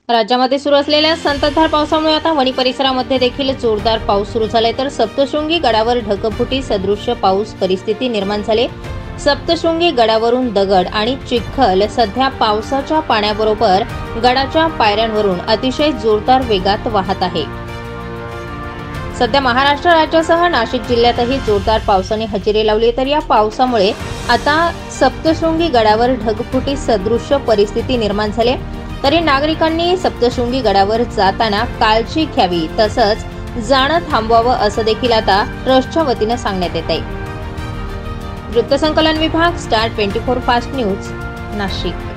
राज्यामध्ये सुरू असलेल्या संततधार पावसामुळे आता वणी परिसरामध्ये देखील जोरदार पाऊस सुरू झालाय, तर सप्तशृंगी गडावर ढगफुटी सदृश्य पाऊस परिस्थिती निर्माण झाली। सप्तशृंगी गडावरून दगड आणि चिखल सध्या पावसाच्या पाण्याबरोबर गडाच्या पायऱ्यांवरून अतिशय जोरदार वेगात वाहत आहे। सध्या महाराष्ट्र राज्यासह नाशिक जिल्ह्यातही जोरदार पावसाने हजेरी लावली, तर या पावसामुळे आता सप्तशृंगी गडावर ढगफुटी सदृश्य परिस्थिती निर्माण झाली। तरी नागरिकांनी सप्तशृंगी गडावर जाताना काळजी घ्यावी, तसंच जाणं थांबवावं असं देखील आता ट्रस्टच्या वतीनं सांगण्यात येत आहे। वृत्तसंकलन विभाग, स्टार 24 फास्ट न्यूज, नाशिक।